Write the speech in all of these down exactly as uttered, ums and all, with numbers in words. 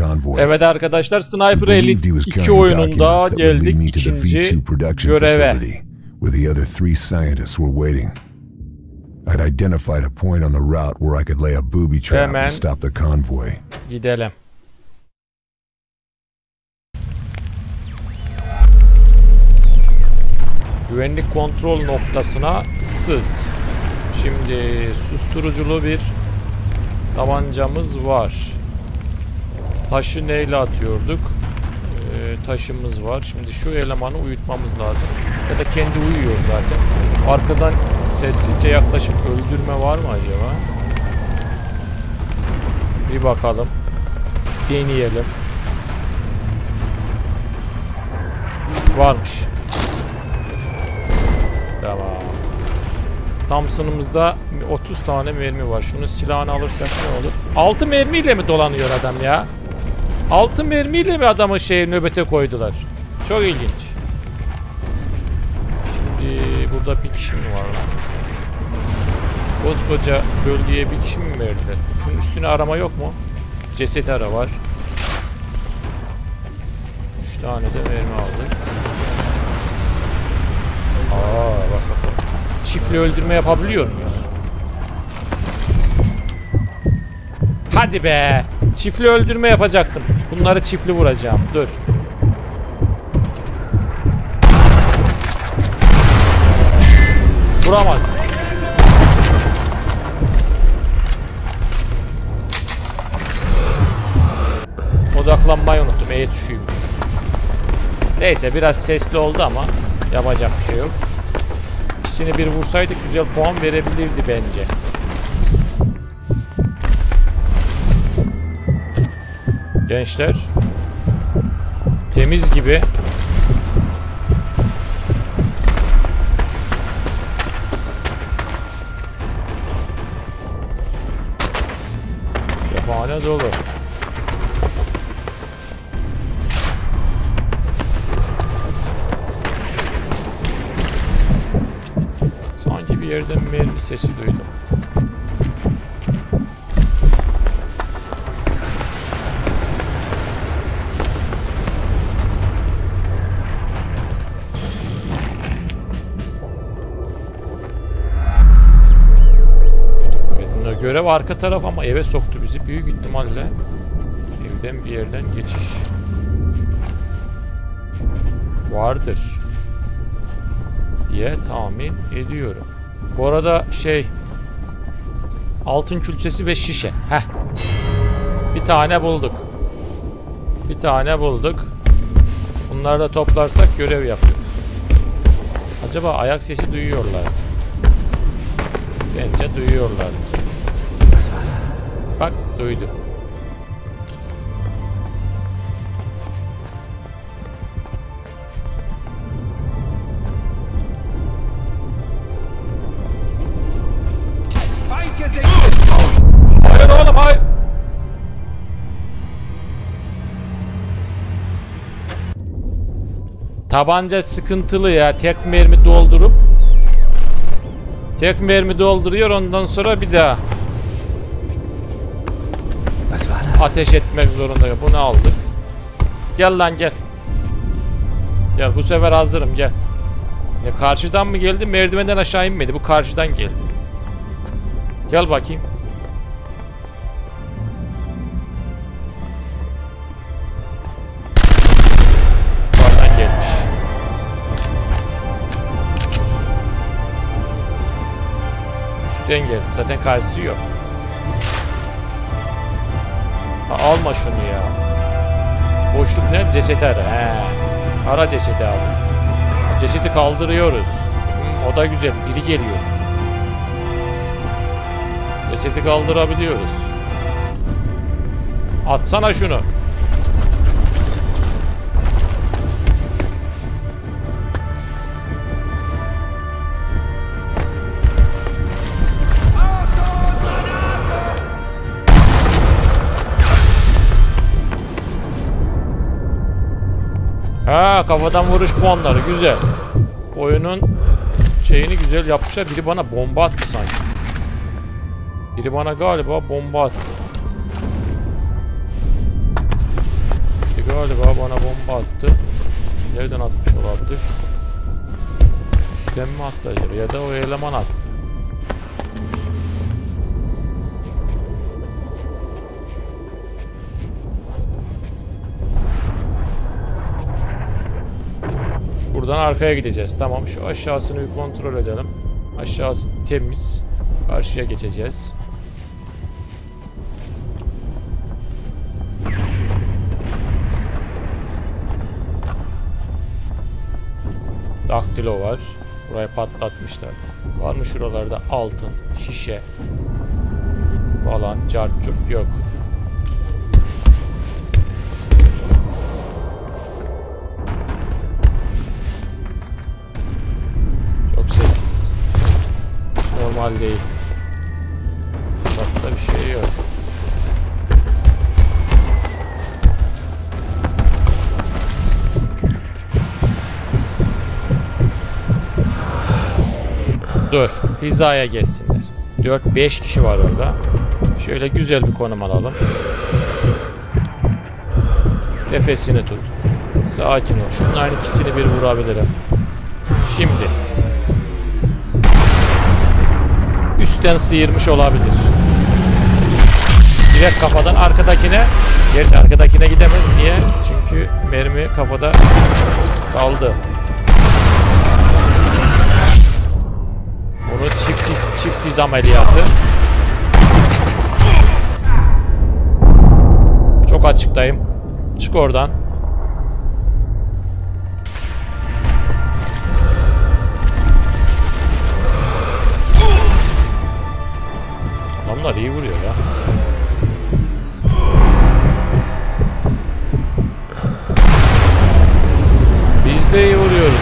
Evet arkadaşlar, Sniper Elite iki oyununda geldik ikinci göreve. I'd identified a point on the route where I could lay a booby trap Hemen and stop the convoy. Gidelim. Güvenlik kontrol noktasına sız. Şimdi susturuculu bir tabancamız var. Taşı neyle atıyorduk? Ee, taşımız var. Şimdi şu elemanı uyutmamız lazım. Ya da kendi uyuyor zaten. Arkadan sessizce yaklaşıp öldürme var mı acaba? Bir bakalım. Deneyelim. Varmış. Tamam. Thompson'ımızda otuz tane mermi var. Şunun silahını alırsak ne olur? altı mermiyle mi dolanıyor adam ya? altı mermiyle mi adamın şeyi nöbete koydular? Çok ilginç. Şimdi burada bir kişi mi var lan? Koskoca bölgeye bir kişi mi verdiler? Şunun üstüne arama yok mu? Ceset ara var. üç tane de mermi aldık. Aa bak bak. Çiftli öldürme yapabiliyor muyuz? Hadi be! Çiftli öldürme yapacaktım. Bunları çiftli vuracağım. Dur. Vuramaz. Odaklanmayı unuttum. E tuşuymuş. Neyse biraz sesli oldu ama yapacak bir şey yok. İkisini bir vursaydık güzel puan verebilirdi bence. Gençler. Temiz gibi. Cephane dolu. Sanki bir yerden mermi sesi duydum. Görev arka taraf ama eve soktu bizi büyük ihtimalle. Evden bir yerden geçiş vardır diye tahmin ediyorum. Bu arada şey, altın külçesi ve şişe. Heh. Bir tane bulduk. Bir tane bulduk. Bunları da toplarsak görev yapıyoruz. Acaba ayak sesi duyuyorlar? Bence duyuyorlardır. Bak duydu. Hayır oğlum hayır. Tabanca sıkıntılı ya. Tek mermi doldurup tek mermi dolduruyor, ondan sonra bir daha ateş etmek zorundayım. Bunu aldık. Gel lan gel. Gel bu sefer hazırım gel. Ya karşıdan mı geldi? Merdivenden aşağı inmedi. Bu karşıdan geldi. Gel bakayım. Oradan gelmiş. Üstten geldi. Zaten karşısı yok. Alma şunu ya. Boşluk ne? Ceset ara. He. Ara cesedi abi. Cesedi kaldırıyoruz. O da güzel. Biri geliyor. Cesedi kaldırabiliyoruz. Atsana şunu. Ha, kafadan vuruş puanları güzel. Oyunun şeyini güzel yapmışlar. Biri bana bomba attı sanki. Biri bana galiba bomba attı. galiba bana bomba attı. Nereden atmış olabilir? Üstten mi attı acaba? Ya da o eleman attı. Buradan arkaya gideceğiz. Tamam, şu aşağısını bir kontrol edelim. Aşağısı temiz. Karşıya geçeceğiz. Daktilo var. Burayı patlatmışlar. Var mı şuralarda altın, şişe falan, cart curt yok. Çok sessiz. Hiç normal değil. Hatta bir şey yok. Dur. Hizaya geçsinler. dört beş kişi var orada. Şöyle güzel bir konum alalım. Nefesini tut. Sakin ol. Şunların ikisini bir vurabilirim. Şimdi. Üstten sıyırmış olabilir. Direkt kafadan arkadakine. Gerçi arkadakine gidemez. Niye? Çünkü mermi kafada kaldı. Bunu çift, çift diz ameliyatı. Çok açıktayım. Çık oradan. Adamlar iyi vuruyor ya. Biz de iyi vuruyoruz.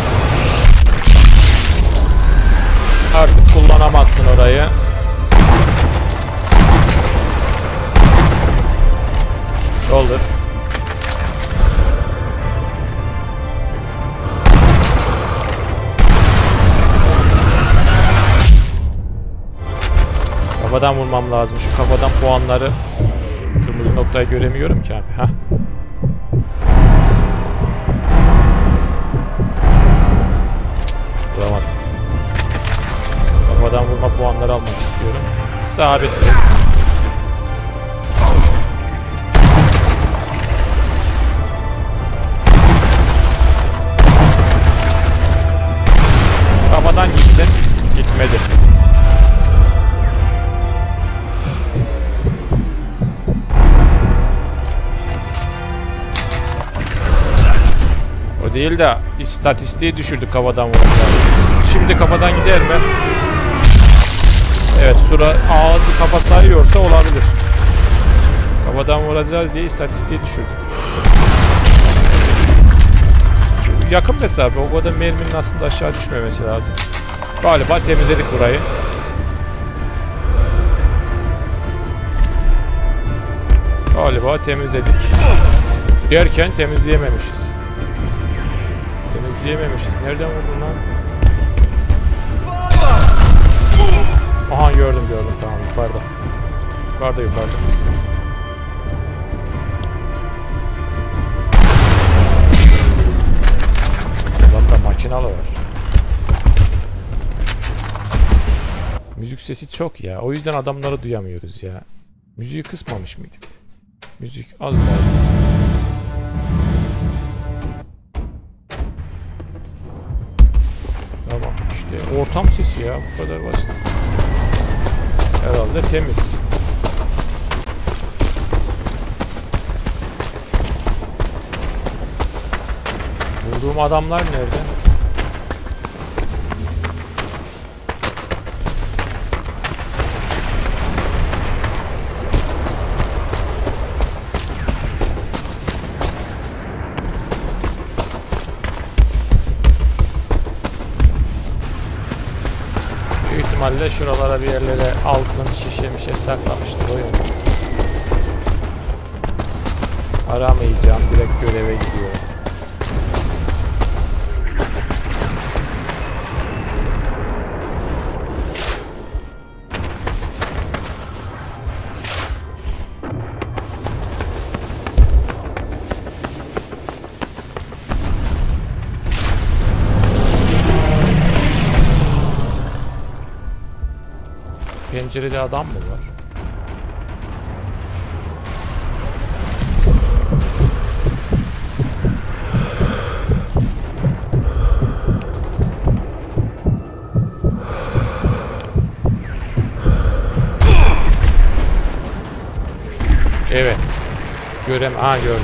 Artık kullanamazsın orayı. Doldur. Kafadan vurmam lazım. Şu kafadan puanları. Kırmızı noktayı göremiyorum ki abi. Heh. Vuramadım. Kafadan vurma puanları almak istiyorum. Sabitli. Kafadan gitsin. Gitmedi. O değil de istatistiği düşürdük kafadan vuracağız. Şimdi kafadan gider mi? Evet, sura ağzı kafa sayıyorsa olabilir. Kafadan vuracağız diye istatistiği düşürdük. Çünkü yakın mesafe, o kadar merminin aslında aşağı düşmemesi lazım. Galiba temizledik burayı. Galiba temizledik. Derken temizleyememişiz. Temizleyememişiz. Nereden vurdun lan? Aha, gördüm gördüm, tamam, yukarıda. Yukarıda yukarıda. Adamda makinalı var. Müzik sesi çok ya. O yüzden adamları duyamıyoruz ya. Müziği kısmamış mıydık? Müzik az daha. Tamam işte ortam sesi ya, bu kadar basit. Herhalde temiz. Vurduğum adamlar nerede? Büyük ihtimalle şuralara bir yerlere altın şişe mişe saklamıştır o yönde. Aramayacağım, direkt göreve gidiyorum. Pencerede adam mı var? Evet. Görem. Aa gördüm.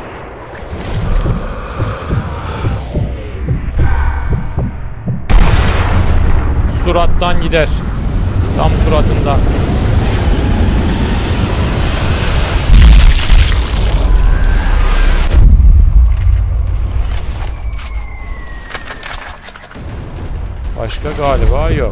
Surattan gider. Tam suratından. Başka galiba yok.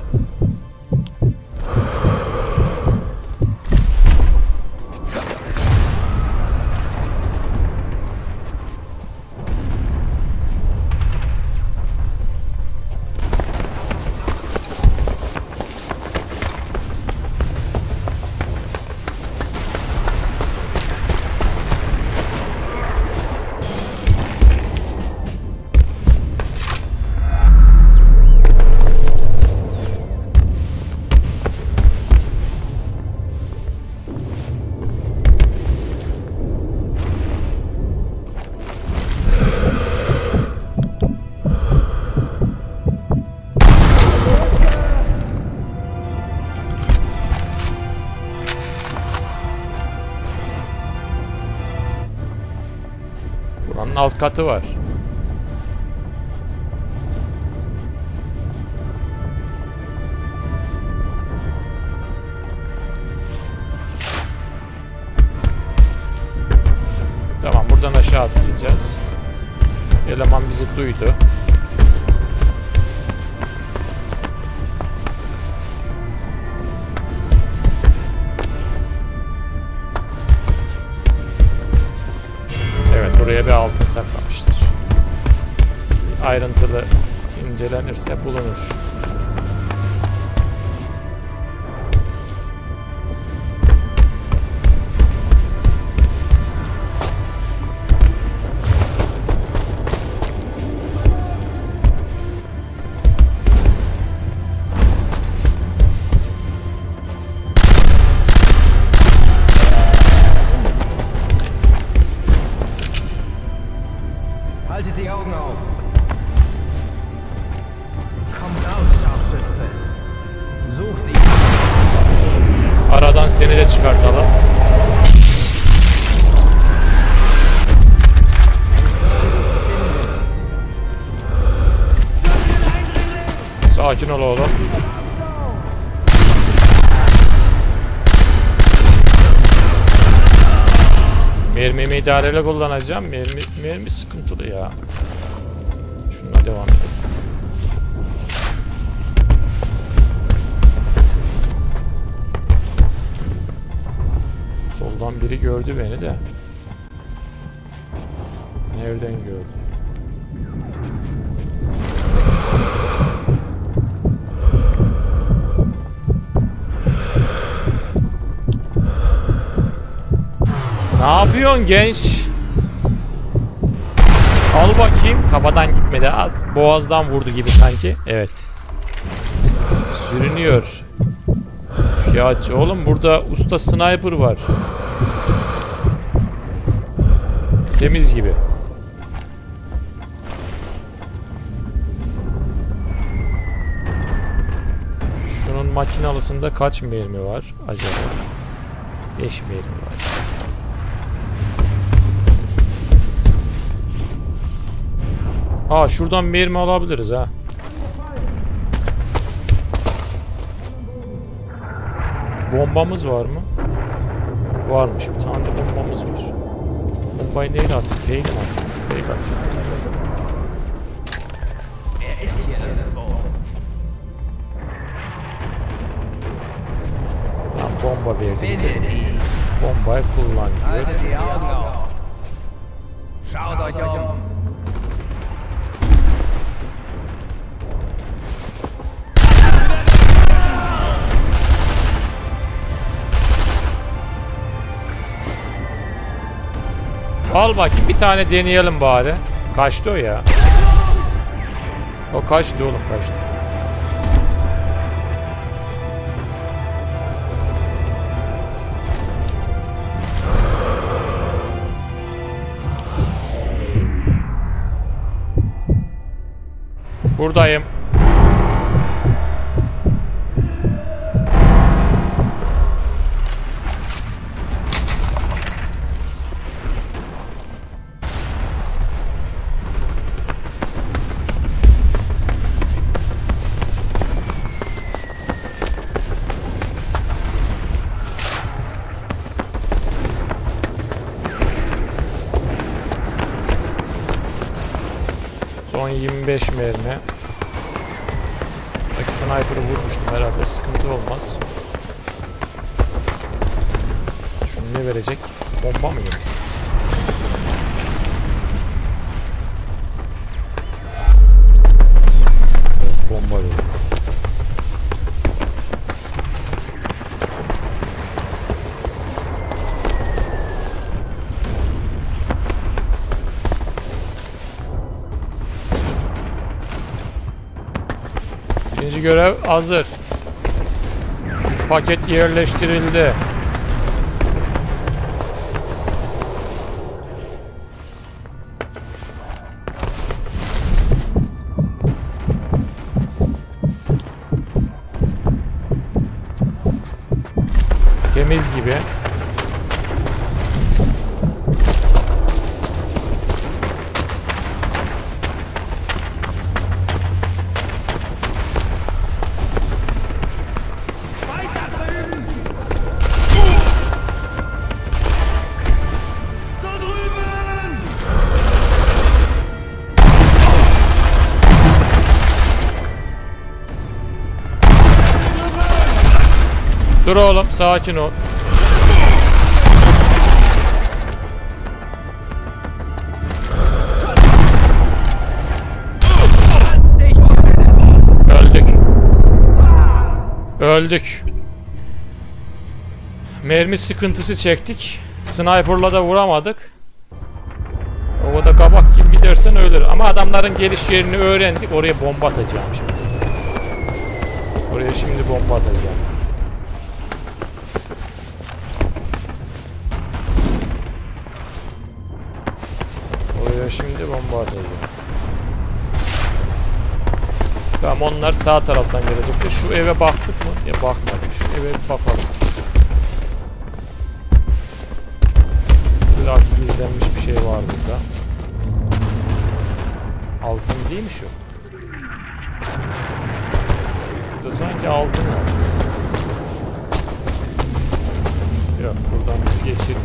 Buranın alt katı var. Tamam, buradan aşağı atlayacağız. Eleman bizi duydu. Buraya bir altın saklamıştır. Ayrıntılı incelenirse bulunur. Haltet die Augen auf. Kommt raus, Scharfschütze. Sucht ihn. Aradan seni de çıkartalım. Sakin ol oğlum. Mermimi idareyle kullanacağım. Mermi, mermi sıkıntılı ya. Şununla devam edelim. Soldan biri gördü beni de. Nereden gördü? Ne yapıyorsun genç? Al bakayım. Kafadan gitmedi az. Boğazdan vurdu gibi sanki. Evet. Sürünüyor. Ya oğlum burada usta sniper var. Temiz gibi. Şunun makinalısında kaç mermi var acaba? beş mermi var. Aa, şuradan mermi alabiliriz ha. Bombamız var mı? Varmış. Bir tane de bombamız var. Bombayı neyle atayım? Neyle atayım? Neyle atayım? Lan bomba verdi bize. Bombayı kullan diyor. Schaut euch um. Al bakayım, bir tane deneyelim bari. Kaçtı o ya. O kaçtı oğlum, kaçtı. Buradayım. Son yirmi beş mermi. Belki sniper'ı vurmuştum herhalde, sıkıntı olmaz. Şunu ne verecek? Bomba mı yok? Evet, bomba yok. İkinci görev hazır. Paket yerleştirildi. Temiz gibi. Dur oğlum, sakin ol. Öldük. Öldük. Mermi sıkıntısı çektik. Sniper'la da vuramadık. O da kabak gibi gidersen ölür. Ama adamların geliş yerini öğrendik. Oraya bomba atacağım şimdi. Oraya şimdi bomba atacağım. Şimdi bomba atacağım. Tamam, onlar sağ taraftan gelecekti. Şu eve baktık mı? Ya bakmadık. Şu eve bir bakalım. İlla gizlenmiş bir şey var burada. Altın değil mi şu? Burada sanki altın var. Yok, buradan biz geçelim.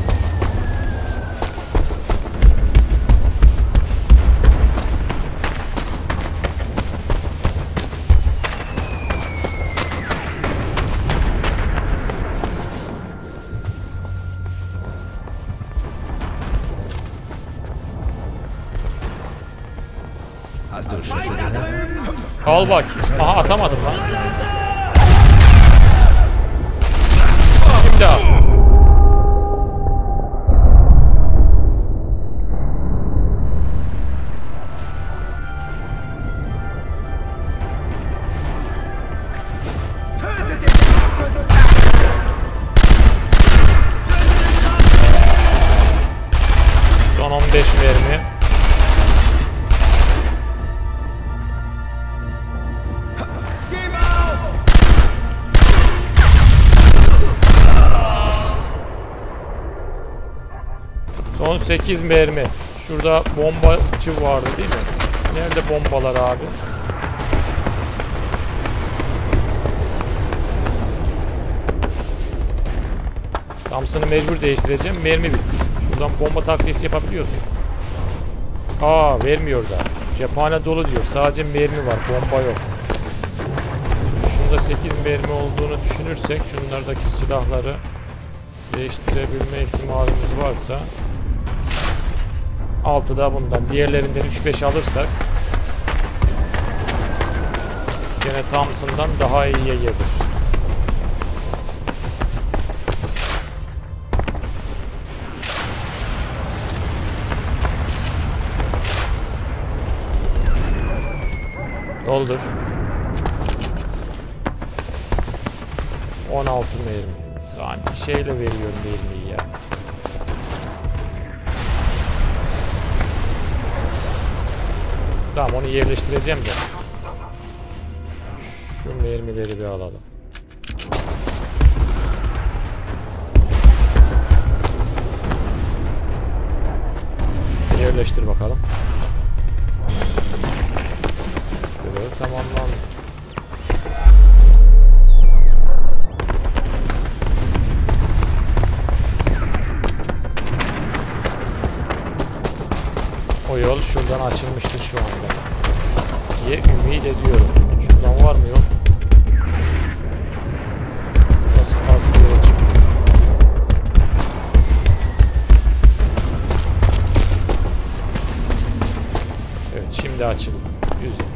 Al bak. Aha, atamadım lan. Şimdi al. Son on beş mermi. Son sekiz mermi. Şurada bombacı vardı değil mi? Nerede bombalar abi? Thompson'ı mecbur değiştireceğim. Mermi bitti. Şuradan bomba takviyesi yapabiliyor muyum? Aa, vermiyor da. Cephane dolu diyor. Sadece mermi var. Bomba yok. Şimdi şunda sekiz mermi olduğunu düşünürsek şunlardaki silahları değiştirebilme ihtimalimiz varsa altıda bundan. Diğerlerinden üç beş alırsak gene Thompson'dan daha iyiye gelir. Doldur. on altı mermi. Sanki şeyle veriyorum mermiyi ya. Tamam, onu yerleştireceğim de. mermileri bir alalım. Yerleştir bakalım. Görev tamamlandı. O yol şuradan açılmıştır şu anda diye ümit ediyorum. Şuradan var mı yok? Nasıl farklı yere çıkıyor? Evet, şimdi açıldı. Güzel.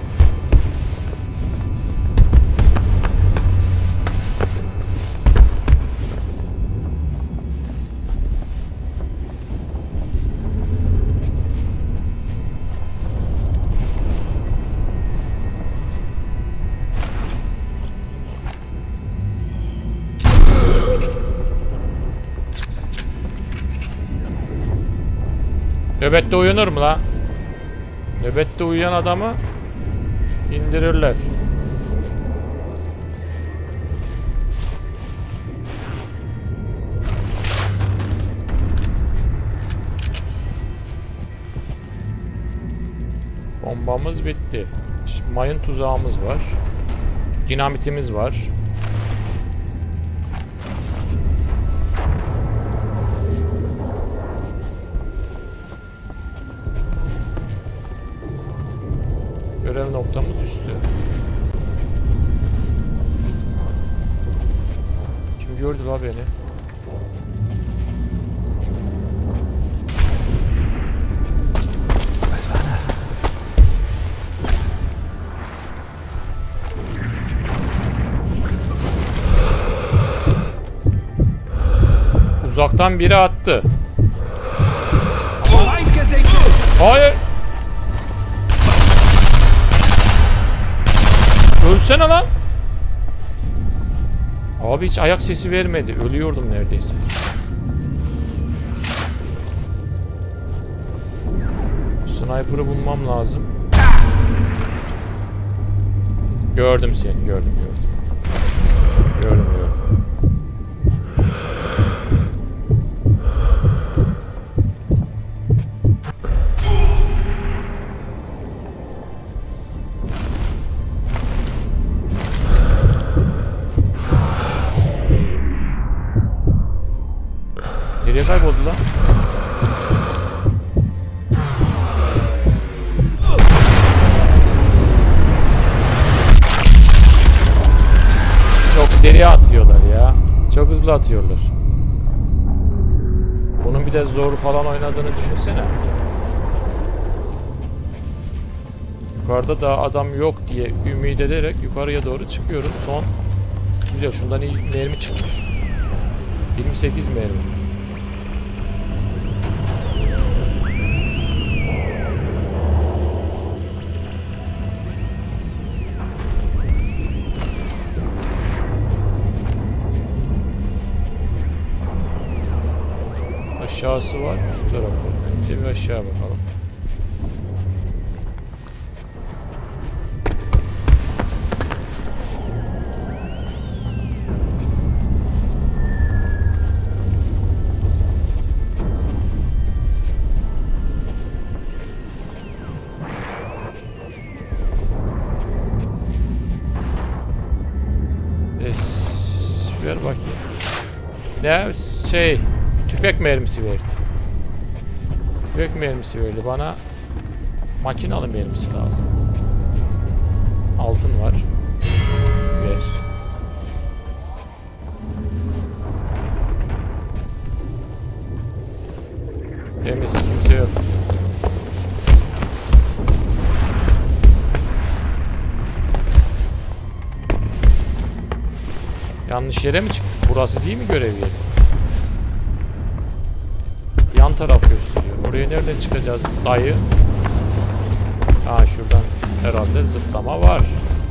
Nöbette uyanır mı la? Nöbette uyuyan adamı indirirler. Bombamız bitti. Şimdi mayın tuzağımız var. Dinamitimiz var. Görev noktamız üstü. Kim gördü la beni? Uzaktan biri attı. Hayır. Ölsene lan. Abi hiç ayak sesi vermedi. Ölüyordum neredeyse. Sniper'ı bulmam lazım. Gördüm seni. Gördüm gördüm. Gördüm gördüm. Nereye kayboldu lan? Çok seri atıyorlar ya. Çok hızlı atıyorlar. Bunun bir de zor falan oynadığını düşünsene. Yukarıda da adam yok diye ümit ederek yukarıya doğru çıkıyorum. Son güzel, şundan iyi mermi çıkmış. yirmi sekiz mermi. Aşağısı var, üst tarafı. Önce bir aşağı bakalım. Es, ver bakayım. Ne şey, tüfek mermisi verdi. Tüfek mermisi verdi bana. Makinalı mermisi lazım. Altın var. Ver. Temiz, kimse yok. Yanlış yere mi çıktık? Burası değil mi görev yeri? Yan taraf gösteriyor. Oraya nereden çıkacağız dayı? Ha, şuradan herhalde zıplama var.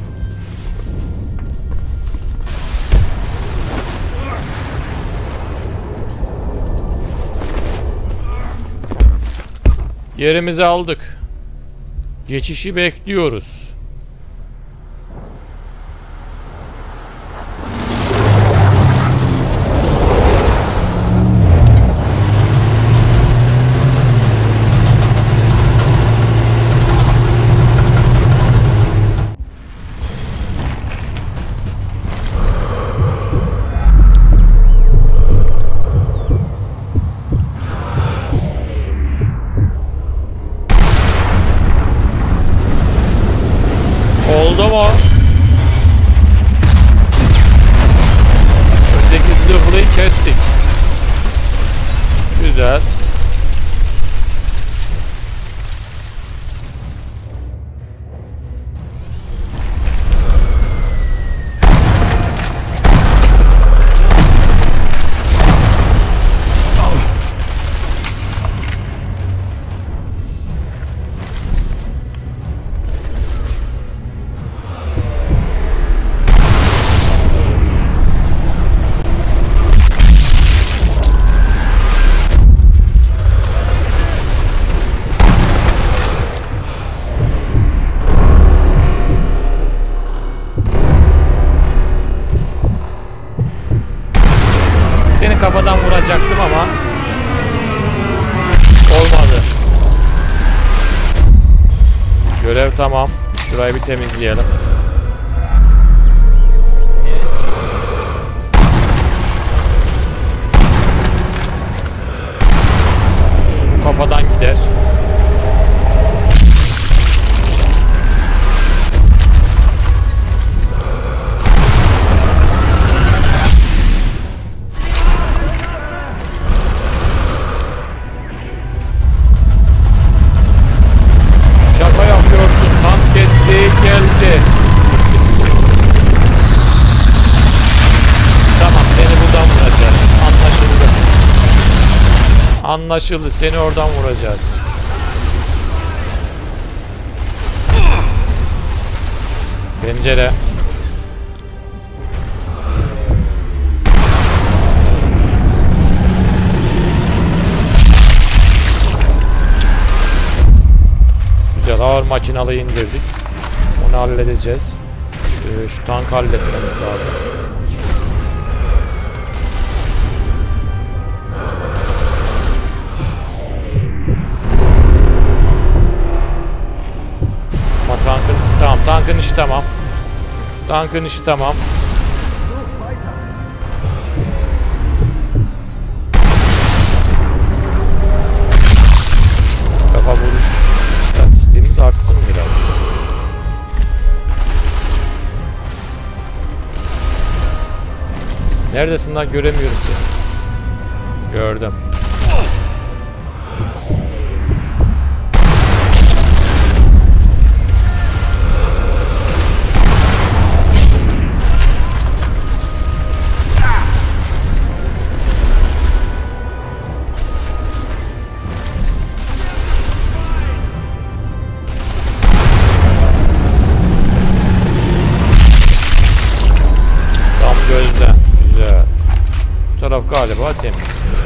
Yerimizi aldık. Geçişi bekliyoruz. Oldu mu? Öndeki zırhlıyı kestik. Güzel. Kafadan vuracaktım ama olmadı. Görev tamam. Şurayı bir temizleyelim. Bu kafadan gider. Geldi. Tamam, seni buradan vuracağız. Anlaşıldı. Anlaşıldı. Seni oradan vuracağız. Pencere. Güzel, ağır makinalıyı indirdik. Onu halledeceğiz. Ee, şu tankı halletmemiz lazım. Ama tankın, tamam, tankın işi tamam. Tankın işi tamam. Kafa vuruş istatistiğimiz artsın biraz. Neredesin lan? Göremiyorum seni. Gördüm. Tam gözden. Güzel. Bu taraf galiba temiz.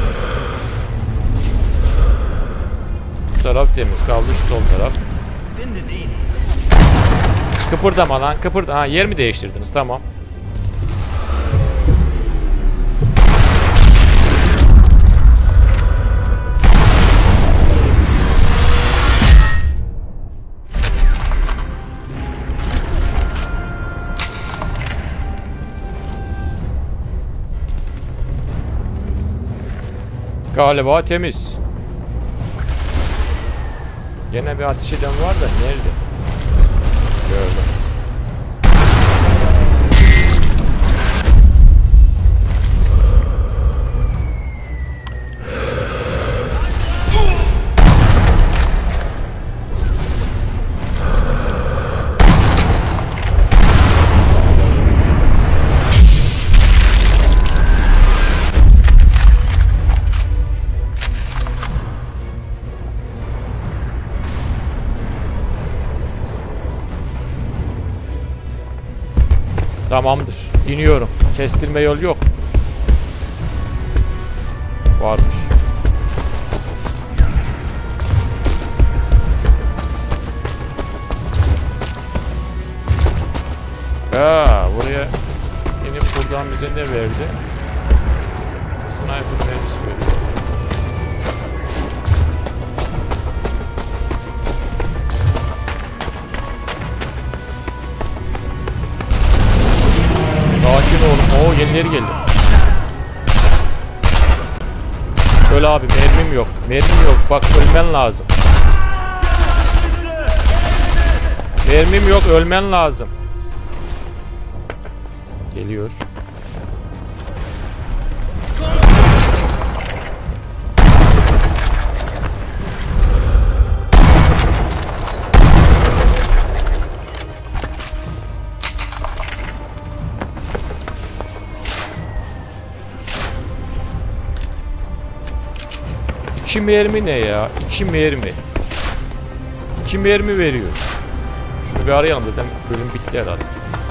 Bu taraf temiz. Kaldı şu sol taraf. Kıpırdama lan. Kıpırda. Ha, yer mi değiştirdiniz? Tamam. Galiba temiz. Yine bir ateş eden var da nerede? Gördüm. Tamamdır. İniyorum. Kestirme yol yok. Varmış. Ha, buraya inip buradan bize ne verdi? Sniper mermisi verdi. Sakin oğlum. Oo, yenileri geldi. Şöyle abi, mermim yok. Mermim yok. Bak, ölmen lazım. Mermim yok, ölmen lazım. Geliyor. İki mermi ne ya? İki mermi. İki mermi veriyor. Şunu bir arayalım zaten bölüm bitti herhalde.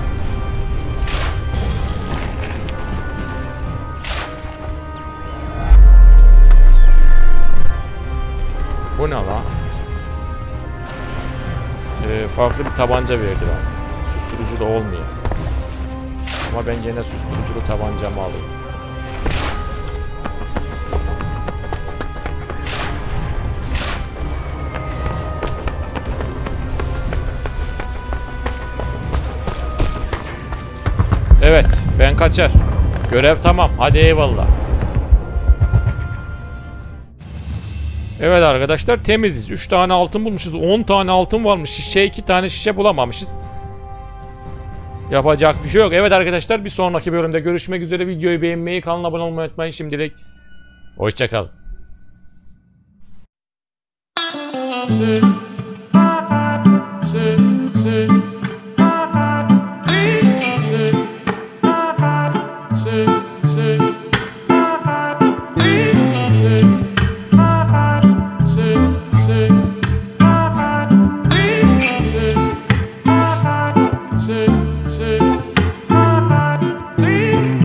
Bu ne lan? Ee, farklı bir tabanca verdi bana. Susturucu da olmuyor. Ama ben gene susturuculu tabancamı alayım. Evet, ben kaçar. Görev tamam. Hadi eyvallah. Evet arkadaşlar, temiziz. üç tane altın bulmuşuz. on tane altın varmış. Şişe iki tane şişe bulamamışız. Yapacak bir şey yok. Evet arkadaşlar, bir sonraki bölümde görüşmek üzere. Videoyu beğenmeyi, kanala abone olmayı unutmayın. Şimdilik hoşça kalın.